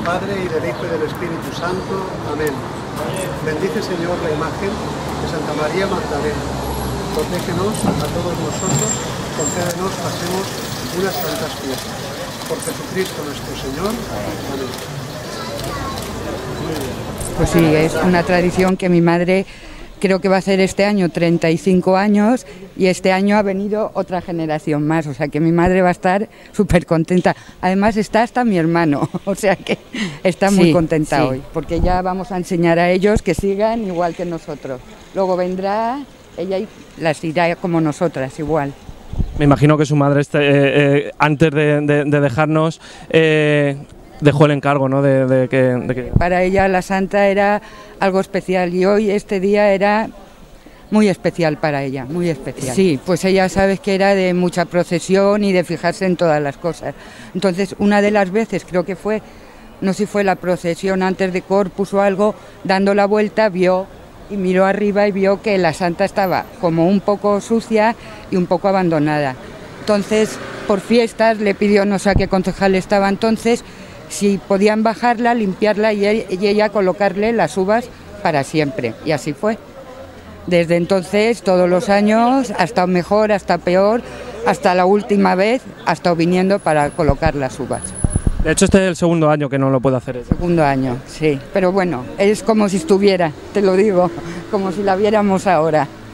Padre, y del Hijo y del Espíritu Santo. Amén. Bendice, Señor, la imagen de Santa María Magdalena. Protégenos a todos nosotros, concédenos pasemos unas santas fiestas. Por Jesucristo nuestro Señor. Amén. Pues sí, es una tradición que mi madre creo que va a hacer este año 35 años y este año ha venido otra generación más, o sea que mi madre va a estar súper contenta. Además está hasta mi hermano, o sea que está muy contenta hoy, porque ya vamos a enseñar a ellos que sigan igual que nosotros. Luego vendrá ella y las irá como nosotras, igual. Me imagino que su madre, antes de dejarnos, dejó el encargo, ¿no? de que... Para ella la Santa era algo especial y hoy este día era muy especial para ella, muy especial. Sí, pues ella sabes que era de mucha procesión y de fijarse en todas las cosas. Entonces una de las veces, creo que fue, no sé si fue la procesión antes de Corpus o algo, dando la vuelta vio y miró arriba y vio que la Santa estaba como un poco sucia y un poco abandonada. Entonces por fiestas le pidió, no sé a qué concejal estaba entonces, si podían bajarla, limpiarla y ella colocarle las uvas para siempre. Y así fue. Desde entonces, todos los años, ha estado mejor, hasta peor, hasta la última vez, ha estado viniendo para colocar las uvas. De hecho, este es el segundo año que no lo puede hacer. Segundo año, sí. Pero bueno, es como si estuviera, te lo digo, como si la viéramos ahora.